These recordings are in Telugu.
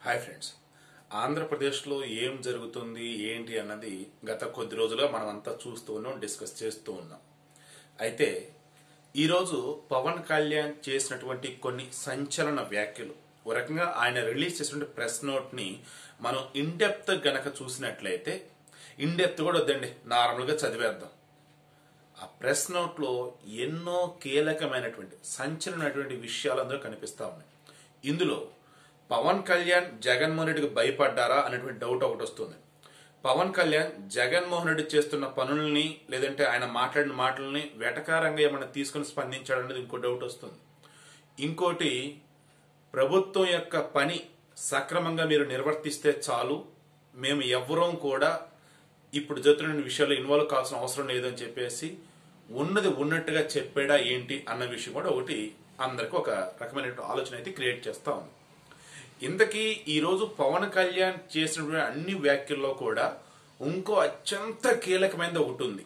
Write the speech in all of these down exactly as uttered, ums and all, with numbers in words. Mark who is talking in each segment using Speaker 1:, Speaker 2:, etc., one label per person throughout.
Speaker 1: హాయ్ ఫ్రెండ్స్, ఆంధ్రప్రదేశ్లో ఏం జరుగుతుంది ఏంటి అన్నది గత కొద్ది రోజులుగా మనం అంతా చూస్తూ ఉన్నాం, డిస్కస్ చేస్తూ ఉన్నాం. అయితే ఈరోజు పవన్ కళ్యాణ్ చేసినటువంటి కొన్ని సంచలన వ్యాఖ్యలు, ఒక రకంగా ఆయన రిలీజ్ చేసినటువంటి ప్రెస్ నోట్ని మనం ఇన్డెప్త్ గనక చూసినట్లయితే, ఇన్డెప్త్ కూడా వద్దండి, నార్మల్గా చదివేద్దాం. ఆ ప్రెస్ నోట్లో ఎన్నో కీలకమైనటువంటి సంచలనమైనటువంటి విషయాలు అందులో కనిపిస్తా ఉన్నాయి. ఇందులో పవన్ కళ్యాణ్ జగన్మోహన్ రెడ్డికి భయపడ్డారా అనేటువంటి డౌట్ ఒకటి వస్తుంది. పవన్ కళ్యాణ్ జగన్మోహన్ రెడ్డి చేస్తున్న పనుల్ని లేదంటే ఆయన మాట్లాడిన మాటల్ని వెటకారంగా ఏమైనా తీసుకుని స్పందించాడనేది ఇంకో డౌట్ వస్తుంది. ఇంకోటి, ప్రభుత్వం యొక్క పని సక్రమంగా మీరు నిర్వర్తిస్తే చాలు, మేము ఎవ్వరూ కూడా ఇప్పుడు జరుగుతున్న విషయాల్లో ఇన్వాల్వ్ కావాల్సిన అవసరం లేదని చెప్పేసి ఉన్నది ఉన్నట్టుగా చెప్పాడా ఏంటి అన్న విషయం కూడా ఒకటి అందరికి ఒక రకమైన ఆలోచన అయితే క్రియేట్ చేస్తా ఉంది. ఇంతకీ ఈరోజు పవన్ కళ్యాణ్ చేసినటువంటి అన్ని వ్యాఖ్యల్లో కూడా ఇంకో అత్యంత కీలకమైనది ఒకటి ఉంది.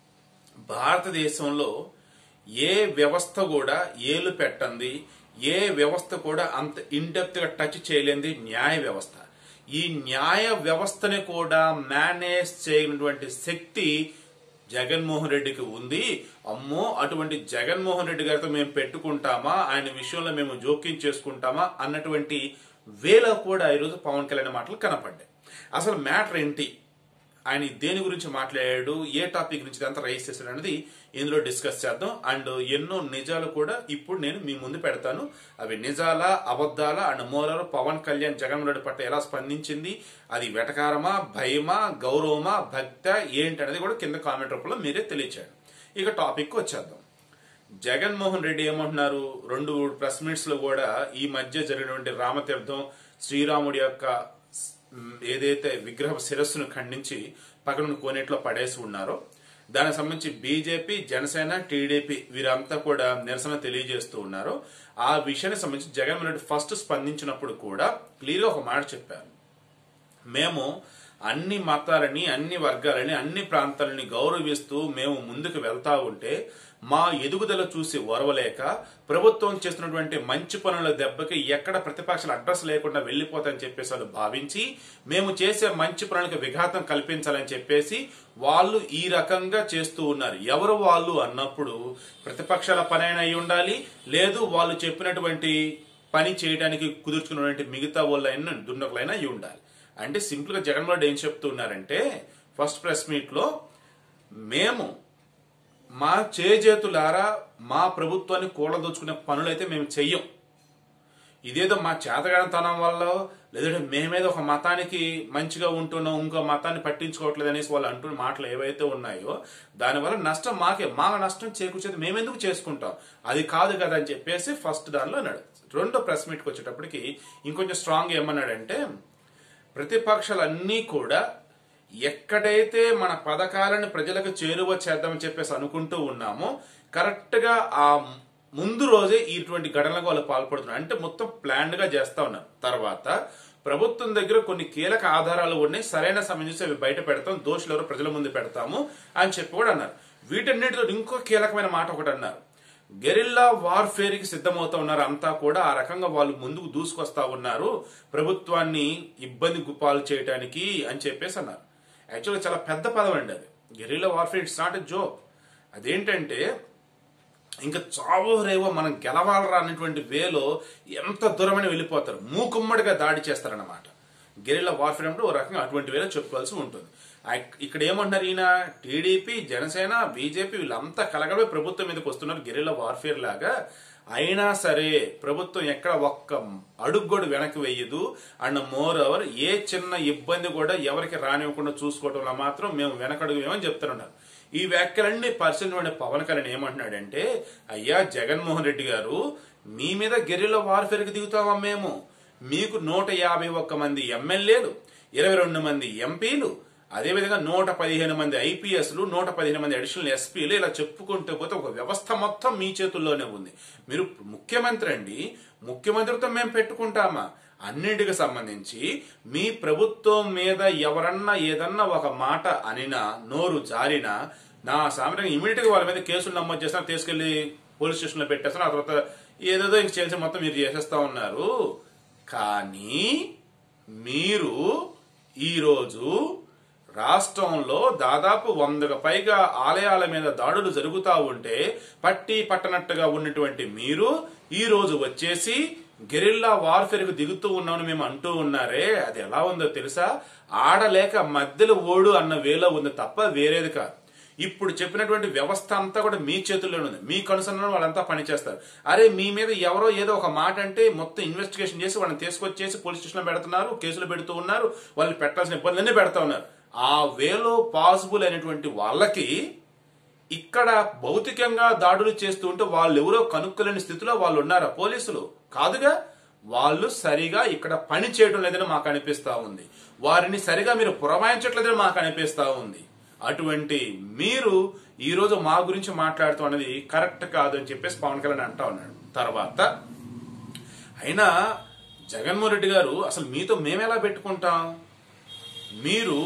Speaker 1: భారతదేశంలో ఏ వ్యవస్థ కూడా ఏలు పెట్టంది, ఏ వ్యవస్థ కూడా అంత ఇన్డెప్త్ గా టచ్ చేయలేంది న్యాయ వ్యవస్థ. ఈ న్యాయ వ్యవస్థని కూడా మేనేజ్ చేయనటువంటి శక్తి జగన్మోహన్ రెడ్డికి ఉంది. అమ్మో, అటువంటి జగన్మోహన్ రెడ్డి గారితో మేము పెట్టుకుంటామా, ఆయన విషయంలో మేము జోక్యం చేసుకుంటామా అన్నటువంటి వేలో కూడా ఈరోజు పవన్ కళ్యాణ్ మాటలు కనపడ్డాయి. అసలు మ్యాటర్ ఏంటి, ఆయన దేని గురించి మాట్లాడాడు, ఏ టాపిక్ గురించి అంతా రైజ్ చేశాడు అనేది ఇందులో డిస్కస్ చేద్దాం. అండ్ ఎన్నో నిజాలు కూడా ఇప్పుడు నేను మీ ముందు పెడతాను. అవి నిజాలా అబద్ధాలా అండ్ మోరర్ పవన్ కళ్యాణ్ జగన్మోహన్ రెడ్డి పట్ల ఎలా స్పందించింది, అది వెటకారమా, భయమా, గౌరవమా, భక్త ఏంటి అనేది కూడా కింద కామెంట్ రూపంలో మీరే తెలియచేయండి. ఇక టాపిక్ వచ్చేద్దాం. జగన్మోహన్ రెడ్డి ఏమంటున్నారు, రెండు ప్రెస్ మీట్స్ లో కూడా ఈ మధ్య జరిగినటువంటి రామతీర్థం శ్రీరాముడి యొక్క ఏదైతే విగ్రహ శిరస్సును ఖండించి పక్కన కోనేట్లో పడేసి ఉన్నారో దానికి సంబంధించి బీజేపీ, జనసేన, టీడీపీ వీరంతా కూడా నిరసన తెలియజేస్తూ ఉన్నారు. ఆ విషయానికి సంబంధించి జగన్మోహన్ రెడ్డి ఫస్ట్ స్పందించినప్పుడు కూడా క్లియర్ గా ఒక మాట చెప్పారు. మేము అన్ని మతాలని, అన్ని వర్గాలని, అన్ని ప్రాంతాలని గౌరవిస్తూ మేము ముందుకు వెళ్తా ఉంటే మా ఎదుగుదల చూసి ఓర్వలేక ప్రభుత్వం చేస్తున్నటువంటి మంచి పనుల దెబ్బకి ఎక్కడ ప్రతిపక్షాలు అడ్రస్ లేకుండా వెళ్లిపోతాయని చెప్పేసి వాళ్ళు భావించి మేము చేసే మంచి పనులకు విఘాతం కల్పించాలని చెప్పేసి వాళ్ళు ఈ రకంగా చేస్తూ ఉన్నారు. ఎవరు వాళ్ళు అన్నప్పుడు ప్రతిపక్షాల పని అయినా అయి ఉండాలి, లేదు వాళ్ళు చెప్పినటువంటి పని చేయడానికి కుదుర్చుకున్నటువంటి మిగతా వాళ్ళైనా దుండకులైనా అయి ఉండాలి. అంటే సింపుల్ గా జగన్మోహన్ రెడ్డి ఏం చెప్తున్నారంటే, ఫస్ట్ ప్రెస్ మీట్ లో మేము మా చేజేతులారా మా ప్రభుత్వాన్ని కూలదోచుకునే పనులైతే మేము చెయ్యం, ఇదేదో మా చేతగానితనం వల్ల లేదంటే మేమేదో ఒక మతానికి మంచిగా ఉంటున్నాం, ఇంకో మతాన్ని పట్టించుకోవట్లేదు అనేసి వాళ్ళు అంటున్న మాటలు ఏవైతే ఉన్నాయో దానివల్ల నష్టం మాకే, మా నష్టం చేకూర్చేది మేమెందుకు చేసుకుంటాం, అది కాదు కదా అని చెప్పేసి ఫస్ట్ దానిలో అన్నాడు. రెండో ప్రెస్ మీట్కి వచ్చేటప్పటికి ఇంకొంచెం స్ట్రాంగ్ ఏమన్నాడంటే, ప్రతిపక్షాలన్నీ కూడా ఎక్కడైతే మన పథకాలను ప్రజలకు చేరువ చేద్దామని చెప్పేసి అనుకుంటూ ఉన్నామో కరెక్ట్ గా ఆ ముందు రోజే ఇటువంటి ఘటనలకు వాళ్ళు పాల్పడుతున్నారు. అంటే మొత్తం ప్లాన్డ్ గా చేస్తా ఉన్నారు. తర్వాత ప్రభుత్వం దగ్గర కొన్ని కీలక ఆధారాలు ఉన్నాయి, సరైన సమయం చూసి అవి బయట పెడతాం, దోషులు ఎవరో ప్రజల ముందు పెడతాము అని చెప్పి కూడా అన్నారు. వీటన్నిటితో ఇంకో కీలకమైన మాట ఒకటి అన్నారు, గెరిల్లా వార్ఫేర్ కి సిద్ధమవుతా ఉన్నారు అంతా కూడా, ఆ రకంగా వాళ్ళు ముందుకు దూసుకొస్తా ఉన్నారు ప్రభుత్వాన్ని ఇబ్బంది గుప్పాలు చేయడానికి అని చెప్పేసి అన్నారు. యాక్చువల్గా చాలా పెద్ద పదం అండి అది, guerrilla warfare. It's not a joke. అదేంటంటే ఇంకా చావో రేవో మనం గెలవాలరా అనేటువంటి వేలో ఎంత దూరమైన వెళ్ళిపోతారు, మూకుమ్మడిగా దాడి చేస్తారన్నమాట. గెరిల్లా వార్ఫేర్ అంటే ఓ రకంగా అటువంటి వేలో చెప్పుకోవాల్సి ఉంటుంది. ఇక్కడ ఏమంటున్నారు, ఈయన టీడీపీ, జనసేన, బీజేపీ వీళ్ళంతా కలగలే ప్రభుత్వం మీదకి వస్తున్నారు గెరిల్లా వార్ఫేర్ లాగా. అయినా సరే ప్రభుత్వం ఎక్కడ ఒక్క అడుగు కూడా వెనక్కి వెయ్యదు. అండ్ మోర్ ఓవర్ ఏ చిన్న ఇబ్బంది కూడా ఎవరికి రానివ్వకుండా చూసుకోవడంలో మాత్రం మేము వెనకడుగు ఏమని చెప్తున్నారు. ఈ వ్యాఖ్యలన్నీ పరిశీలన పవన్ కళ్యాణ్ ఏమంటున్నాడంటే, అయ్యా జగన్మోహన్ రెడ్డి గారు, మీ మీద గెరిల్లా వార్ఫేర్ కి దిగుతామా మేము, మీకు నూట యాభై ఒక్క మంది ఎమ్మెల్యేలు, ఇరవై రెండు మంది ఎంపీలు, అదేవిధంగా నూట పదిహేను మంది ఐపీఎస్లు, నూట పదిహేను మంది అడిషనల్ ఎస్పీలు, ఇలా చెప్పుకుంటూ పోతే ఒక వ్యవస్థ మొత్తం మీ చేతుల్లోనే ఉంది. మీరు ముఖ్యమంత్రి అండి, ముఖ్యమంత్రితో మేము పెట్టుకుంటామా, అన్నింటికి సంబంధించి మీ ప్రభుత్వం మీద ఎవరన్నా ఏదన్నా ఒక మాట అనినా, నోరు జారినా, నా సామాన్యంగా ఇమీడియట్ గా వాళ్ళ మీద కేసులు నమోదు చేస్తా, తీసుకెళ్లి పోలీస్ స్టేషన్ లో పెట్టేస్తాను, ఆ తర్వాత ఏదేదో ఇంక చేసి మొత్తం మీరు చేసేస్తా ఉన్నారు. కానీ మీరు ఈరోజు రాష్ట్రంలో దాదాపు వందకు పైగా ఆలయాల మీద దాడులు జరుగుతూ ఉంటే పట్టి పట్టనట్టుగా ఉన్నటువంటి మీరు ఈ రోజు వచ్చేసి గెరిల్లా వార్ఫేర్ కు దిగుతూ ఉన్నామని మేము అంటూ ఉన్నారే, అది ఎలా ఉందో తెలుసా? ఆడలేక మధ్యలో ఓడు అన్న వేలో ఉంది తప్ప వేరేది కాదు. ఇప్పుడు చెప్పినటువంటి వ్యవస్థ అంతా కూడా మీ చేతుల్లోనే ఉంది. మీ కనుసన్నలో వాళ్ళంతా పనిచేస్తారు. అరే మీ మీద ఎవరో ఏదో ఒక మాట అంటే మొత్తం ఇన్వెస్టిగేషన్ చేసి వాళ్ళని తీసుకొచ్చేసి పోలీస్ స్టేషన్ లో పెడుతున్నారు, కేసులు పెడుతూ ఉన్నారు, వాళ్ళు పెట్టాల్సిన ఇబ్బందులన్నీ పెడతా ఉన్నారు. ఆ వేలో పాసిబుల్ అయినటువంటి వాళ్ళకి ఇక్కడ భౌతికంగా దాడులు చేస్తూ ఉంటే వాళ్ళు ఎవరో కనుక్కోలేని స్థితిలో వాళ్ళు ఉన్నారా? పోలీసులు కాదుగా. వాళ్ళు సరిగా ఇక్కడ పని చేయడం లేదని మాకు అనిపిస్తా ఉంది. వారిని సరిగా మీరు పురమాయించట్లేదని మాకు అనిపిస్తా ఉంది. అటువంటి మీరు ఈ రోజు మా గురించి మాట్లాడుతూ అన్నది కరెక్ట్ కాదు అని చెప్పేసి పవన్ కళ్యాణ్ అంటా ఉన్నాడు. తర్వాత అయినా జగన్మోహన్ రెడ్డి గారు అసలు మీతో మేమెలా పెట్టుకుంటాం? మీరు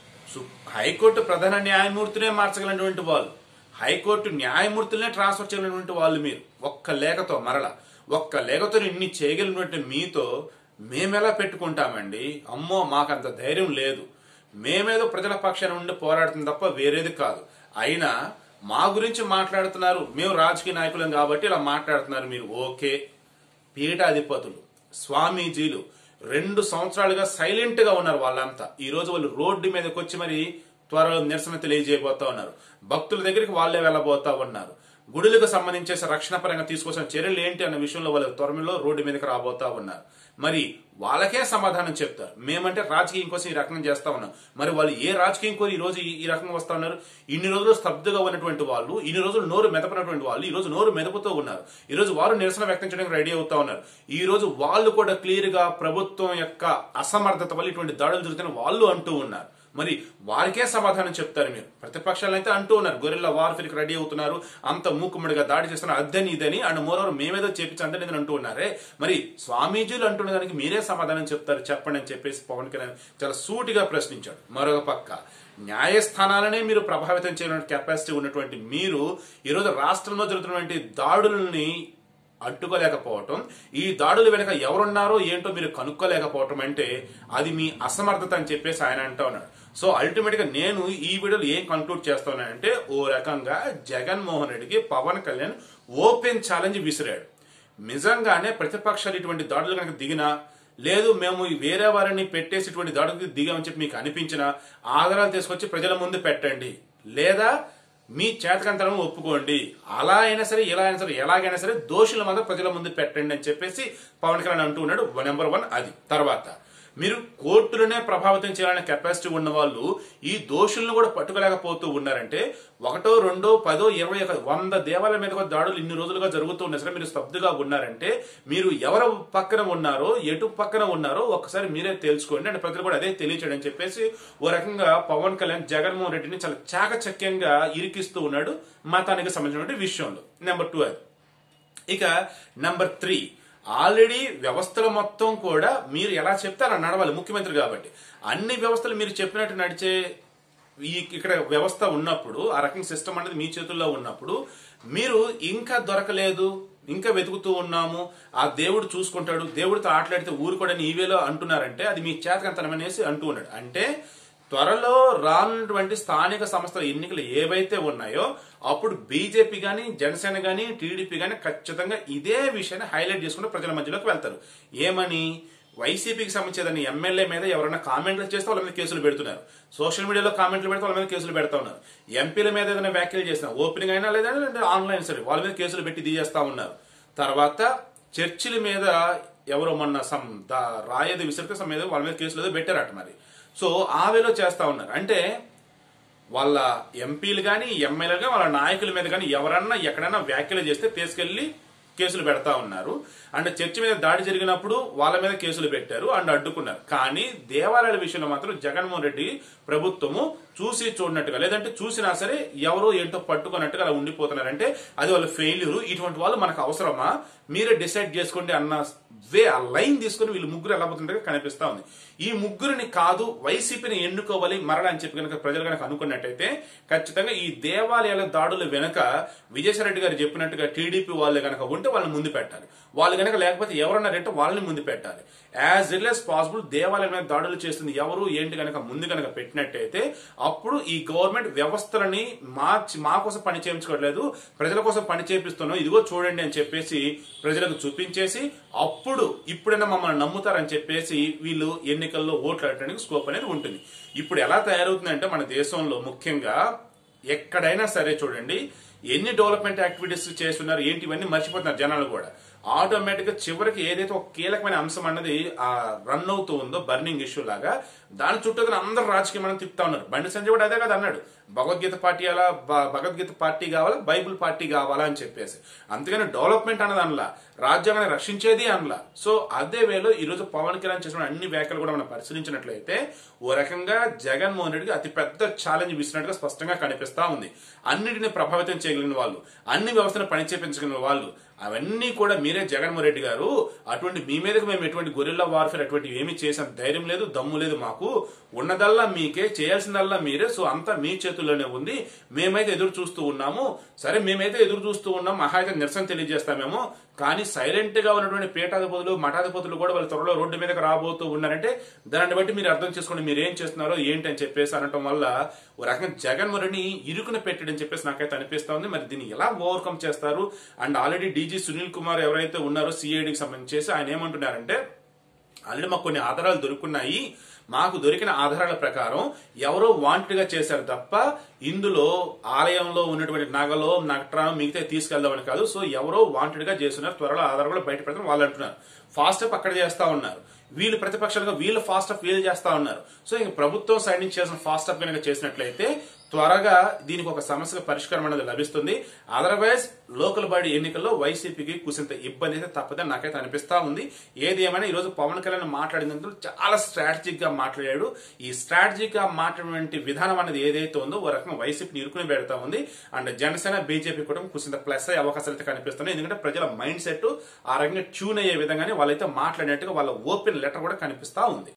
Speaker 1: హైకోర్టు ప్రధాన న్యాయమూర్తినే మార్చగలిగినటువంటి వాళ్ళు, హైకోర్టు న్యాయమూర్తులనే ట్రాన్స్ఫర్ చేయగలిగినటువంటి వాళ్ళు, మీరు ఒక్క లేఖతో మరల ఒక్క లేఖతో ఇన్ని చేయగలిగినటువంటి మీతో మేమెలా పెట్టుకుంటామండి? అమ్మో మాకంత ధైర్యం లేదు. మేమేదో ప్రజల పక్షాన ఉండి పోరాడుతుంది తప్ప వేరేది కాదు. అయినా మా గురించి మాట్లాడుతున్నారు, మేము రాజకీయ నాయకులం కాబట్టి ఇలా మాట్లాడుతున్నారు మీరు. ఓకే, పీఠాధిపతులు స్వామీజీలు రెండు సంవత్సరాలుగా సైలెంట్ గా ఉన్నారు వాళ్ళంతా. ఈ రోజు వాళ్ళు రోడ్డు మీదకి వచ్చి మరి త్వరలో నిరసన తెలియజేయబోతా ఉన్నారు. భక్తుల దగ్గరికి వాళ్లే వెళ్లబోతా ఉన్నారు. గుడులకు సంబంధించి రక్షణ పరంగా తీసుకొచ్చిన చర్యలు ఏంటి అన్న విషయంలో వాళ్ళు త్వరలో రోడ్డు మీదకి రాబోతా ఉన్నారు. మరి వాళ్ళకే సమాధానం చెప్తారు. మేమంటే రాజకీయం కోసం ఈ రకంగా చేస్తా ఉన్నాం. మరి వాళ్ళు ఏ రాజకీయం కోరి ఈ రోజు ఈ రకంగా వస్తా ఉన్నారు? ఇన్ని రోజులు స్తబ్దుగా ఉన్నటువంటి వాళ్ళు, ఇన్ని రోజులు నోరు మెదపనటువంటి వాళ్ళు ఈ రోజు నోరు మెదపుతూ ఉన్నారు. ఈ రోజు వారు నిరసన వ్యక్తం చేయడానికి రెడీ అవుతా ఉన్నారు. ఈ రోజు వాళ్ళు కూడా క్లియర్ గా ప్రభుత్వం యొక్క అసమర్థత వల్ల ఇటువంటి దాడులు జరుగుతున్న వాళ్ళు అంటూ ఉన్నారు. మరి వారికే సమాధానం చెప్తారు మీరు. ప్రతిపక్షాలు అయితే అంటూ ఉన్నారు గొరిల్లా వార్ఫేర్ కి రెడీ అవుతున్నారు, అంత మూకుమ్మడిగా దాడి చేస్తున్నారు, అద్దని ఇదని అండ్ మోరవర్ మేమేదో చేపించి అందని అంటూ ఉన్నారే. మరి స్వామీజీలు అంటున్న దానికి మీరే సమాధానం చెప్తారు చెప్పండి అని చెప్పేసి పవన్ కళ్యాణ్ చాలా సూటిగా ప్రశ్నించాడు. మరొక పక్క న్యాయస్థానాలనే మీరు ప్రభావితం చేయడం కెపాసిటీ ఉన్నటువంటి మీరు ఈరోజు రాష్ట్రంలో జరుగుతున్నటువంటి దాడుల్ని అడ్డుకోలేకపోవటం, ఈ దాడుల వెనుక ఎవరున్నారో ఏంటో మీరు కనుక్కోలేకపోవటం అంటే అది మీ అసమర్థత అని చెప్పేసి ఆయన అంటా ఉన్నాడు. సో అల్టిమేట్ గా నేను ఈ వీడియోలో ఏం కంక్లూడ్ చేస్తున్నానంటే, ఓ రకంగా జగన్మోహన్ రెడ్డికి పవన్ కళ్యాణ్ ఓపెన్ ఛాలెంజ్ విసిరాడు. నిజంగానే ప్రతిపక్షాలు ఇటువంటి దాడులు కనుక దిగినా, లేదు మేము వేరే వారిని పెట్టేసి ఇటువంటి దాడులకు దిగామని చెప్పి మీకు అనిపించినా ఆధారాలు తీసుకొచ్చి ప్రజల ముందు పెట్టండి, లేదా మీ చేతకంతలను ఒప్పుకోండి. అలా అయినా సరే ఇలా అయినా సరే ఎలాగైనా సరే దోషుల మాత్రం ప్రజల ముందు పెట్టండి అని చెప్పేసి పవన్ కళ్యాణ్ అంటూ ఉన్నాడు. నెంబర్ వన్ అది. తర్వాత మీరు కోర్టులనే ప్రభావితం చేయాలనే కెపాసిటీ ఉన్న వాళ్ళు ఈ దోషులను కూడా పట్టుకోలేకపోతూ ఉన్నారంటే, ఒకటో రెండో పదో ఇరవై వంద దేవాలయాల మీద దాడులు ఇన్ని రోజులుగా జరుగుతూ ఉన్నా సరే మీరు స్తబ్దుగా ఉన్నారంటే మీరు ఎవరు పక్కన ఉన్నారో ఎటు పక్కన ఉన్నారో ఒకసారి మీరే తెలుసుకోండి అంటే ప్రజలు కూడా అదే తెలియచేయడం అని చెప్పేసి ఓ రకంగా పవన్ కళ్యాణ్ జగన్మోహన్ రెడ్డిని చాలా చాకచక్యంగా ఇరికిస్తూ ఉన్నాడు మతానికి సంబంధించిన విషయంలో. నెంబర్ టూ అది. ఇక నెంబర్ త్రీ, ఆల్రెడీ వ్యవస్థలు మొత్తం కూడా మీరు ఎలా చెప్తే అలా నడవాలి ముఖ్యమంత్రి కాబట్టి. అన్ని వ్యవస్థలు మీరు చెప్పినట్టు నడిచే ఈ ఇక్కడ వ్యవస్థ ఉన్నప్పుడు, ఆ రకంగా సిస్టమ్ అనేది మీ చేతుల్లో ఉన్నప్పుడు మీరు ఇంకా దొరకలేదు, ఇంకా వెతుకుతూ ఉన్నాము, ఆ దేవుడు చూసుకుంటాడు, దేవుడితో ఆటలాడితే ఊరుకోడని ఈవేలో అంటున్నారంటే అది మీ చేతకంతనం అనేసి అంటూ ఉన్నాడు. అంటే త్వరలో రానున్నటువంటి స్థానిక సంస్థల ఎన్నికలు ఏవైతే ఉన్నాయో అప్పుడు బీజేపీ గాని జనసేన గాని టీడీపీ గాని ఖచ్చితంగా ఇదే విషయాన్ని హైలైట్ చేసుకుంటూ ప్రజల మధ్యలోకి వెళ్తారు. ఏమని? వైసీపీకి సంబంధించిన ఎమ్మెల్యే మీద ఎవరైనా కామెంట్లు చేస్తే వాళ్ళ మీద కేసులు పెడుతున్నారు, సోషల్ మీడియాలో కామెంట్లు పెడితే వాళ్ళ మీద కేసులు పెడతా ఉన్నారు, ఎంపీల మీద ఏదైనా వ్యాఖ్యలు చేసినా ఓపెనింగ్ అయినా లేదా ఆన్లైన్ సరే వాళ్ళ మీద కేసులు పెట్టి తీసేస్తా ఉన్నారు. తర్వాత చర్చిల మీద ఎవరో మొన్న సమ్ రాయది విసర్క మీద వాళ్ళ మీద కేసులు ఏదో పెట్టారట. మరి సో ఆ వేలో చేస్తా ఉన్నారు. అంటే వాళ్ళ ఎంపీలు కానీ ఎమ్మెల్యేలు కానీ వాళ్ళ నాయకుల మీద కానీ ఎవరన్నా ఎక్కడైనా వ్యాఖ్యలు చేస్తే తీసుకెళ్లి కేసులు పెడతా ఉన్నారు. అండ్ చర్చి మీద దాడి జరిగినప్పుడు వాళ్ళ మీద కేసులు పెట్టారు అండ్ అడ్డుకున్నారు. కానీ దేవాలయాల విషయంలో మాత్రం జగన్మోహన్ రెడ్డి ప్రభుత్వము చూసి చూడనట్టుగా, లేదంటే చూసినా సరే ఎవరో ఏంటో పట్టుకున్నట్టుగా అలా ఉండిపోతున్నారంటే అది వాళ్ళ ఫెయిల్యూర్. ఇటువంటి వాళ్ళు మనకు అవసరమా? మీరే డిసైడ్ చేసుకోండి అన్న వే ఆ లైన్ తీసుకుని వీళ్ళు ముగ్గురు ఎలా పోతుంటే కనిపిస్తా ఉంది. ఈ ముగ్గురిని కాదు వైసీపీని ఎన్నుకోవాలి మరలా అని చెప్పి కనుక ప్రజలు కనుక అనుకున్నట్టయితే ఖచ్చితంగా ఈ దేవాలయాల దాడుల వెనుక విజయసాయిరెడ్డి గారు చెప్పినట్టుగా టీడీపీ వాళ్ళు కనుక ఉంటే వాళ్ళని ముందు పెట్టాలి. వాళ్ళు కనుక లేకపోతే ఎవరన్నారంటే వాళ్ళని ముందు పెట్టాలి. యాజ్ ఎల్ యాజ్ పాసిబుల్ దేవాలయం మీద దాడులు చేస్తుంది ఎవరు ఏంటి కనుక ముందు కనుక పెట్టినట్టయితే అప్పుడు ఈ గవర్నమెంట్ వ్యవస్థలని మార్చి మా కోసం పని చేయించుకోవట్లేదు, ప్రజల కోసం పని చేపిస్తున్నాం, ఇదిగో చూడండి అని చెప్పేసి ప్రజలకు చూపించేసి అప్పుడు ఇప్పుడైనా మమ్మల్ని నమ్ముతారని చెప్పేసి వీళ్ళు ఎన్నికల్లో ఓట్లు అడగడానికి స్కోప్ అనేది ఉంటుంది. ఇప్పుడు ఎలా తయారవుతుందంటే మన దేశంలో ముఖ్యంగా ఎక్కడైనా సరే చూడండి ఎన్ని డెవలప్మెంట్ యాక్టివిటీస్ చేస్తున్నారు ఏంటి ఇవన్నీ మర్చిపోతున్నారు జనాలు కూడా. ఆటోమేటిక్ గా చివరికి ఏదైతే ఒక కీలకమైన అంశం అన్నది ఆ రన్ అవుతూ ఉందో బర్నింగ్ ఇష్యూ లాగా దాని చుట్టూ అందరూ రాజకీయం అని తిప్పుతా ఉన్నారు. బండి సంజయ్ కూడా అదే కదా అన్నాడు, భగవద్గీత పార్టీ అలా భగవద్గీత పార్టీ కావాలా బైబుల్ పార్టీ కావాలా అని చెప్పేసి. అందుకని డెవలప్మెంట్ అన్నది అనలా, రాజ్యాంగాన్ని రక్షించేది అనలా. సో అదే వేలో ఈ రోజు పవన్ కళ్యాణ్ చేసిన అన్ని వ్యాఖ్యలు కూడా మనం పరిశీలించినట్లయితే ఓ రకంగా జగన్మోహన్ రెడ్డికి అతి పెద్ద ఛాలెంజ్ ఇస్తున్నట్టుగా స్పష్టంగా కనిపిస్తా ఉంది. అన్నిటిని ప్రభావితం చేయగలిగిన వాళ్ళు, అన్ని వ్యవస్థను పనిచేపించగలిగిన వాళ్ళు అవన్నీ కూడా మీరే జగన్మోహన్ రెడ్డి గారు. అటువంటి మీ మీదకి మేము ఎటువంటి గొరిల్లా వార్ఫేర్ అటువంటి ఏమి చేసాం ధైర్యం లేదు, దమ్ము లేదు మాకు, ఉన్నదల్లా మీకే, చేయాల్సిందల్లా మీరే. సో అంతా మీ చేతుల్లోనే ఉంది, మేమైతే ఎదురు చూస్తూ ఉన్నాము. సరే మేమైతే ఎదురు చూస్తూ ఉన్నాం, మహా అయితే నిరసన తెలియజేస్తామేమో, కానీ సైలెంట్ గా ఉన్నటువంటి పీఠాధిపతులు మఠాధిపతులు కూడా వాళ్ళు త్వరలో రోడ్డు మీదకి రాబోతూ ఉన్నారంటే దాన్ని బట్టి మీరు అర్థం చేసుకోండి మీరు ఏం చేస్తున్నారో ఏంటి అని చెప్పేసి అనటం వల్ల ఓ రకంగా జగన్మోహన్ రెడ్డిని ఇరుకున పెట్టడని చెప్పేసి నాకైతే అనిపిస్తా ఉంది. మరి దీన్ని ఎలా ఓవర్కమ్ చేస్తారు? And already DG Sunil Kumar ఎవరైతే ఉన్నారో సిఐడికి సంబంధించి ఆయన ఏమంటున్నారంటే ఆల్రెడీ మాకు కొన్ని ఆధారాలు దొరుకున్నాయి, మాకు దొరికిన ఆధారాల ప్రకారం ఎవరో వాంటెడ్ గా చేశారు తప్ప ఇందులో ఆలయంలో ఉన్నటువంటి నగలో నట్రాను మిగతా తీసుకెళ్దామని కాదు. సో ఎవరో వాంటెడ్ గా చేస్తున్నారు, త్వరలో ఆధారాలు బయట పెడతారు వాళ్ళు అంటున్నారు. ఫాస్ట్ అప్ అక్కడ చేస్తా ఉన్నారు, వీళ్ళు ప్రతిపక్షాలుగా వీళ్ళు ఫాస్ట్ అప్ వీళ్ళు చేస్తా ఉన్నారు. సో ఇంక ప్రభుత్వం సైడ్ నుంచి చేసిన ఫాస్ట్ అప్ కనుక చేసినట్లయితే త్వరగా దీనికి ఒక సమస్యకు పరిష్కారం అనేది లభిస్తుంది. అదర్వైజ్ లోకల్ బాడీ ఎన్నికల్లో వైసీపీకి కుసింత ఇబ్బంది అయితే తప్పదని నాకైతే అనిపిస్తా ఉంది. ఏది ఏమైనా ఈ రోజు పవన్ కళ్యాణ్ మాట్లాడినందుకు చాలా స్ట్రాటజిక్ గా మాట్లాడాడు. ఈ స్ట్రాటజిక్ గా మాట్లాడే విధానం అనేది ఏదైతే ఉందో ఓ రకంగా వైసీపీని ఇరుకుని పెడతా ఉంది. అండ్ జనసేన బీజేపీ కూడా కుసింత ప్లస్ అయ్యే అవకాశాలు అయితే కనిపిస్తున్నాయి. ఎందుకంటే ప్రజల మైండ్ సెట్ ఆ రకంగా ట్యూన్ అయ్యే విధంగానే వాళ్ళైతే మాట్లాడినట్టుగా వాళ్ళ ఓపెన్ లెటర్ కూడా కనిపిస్తా ఉంది.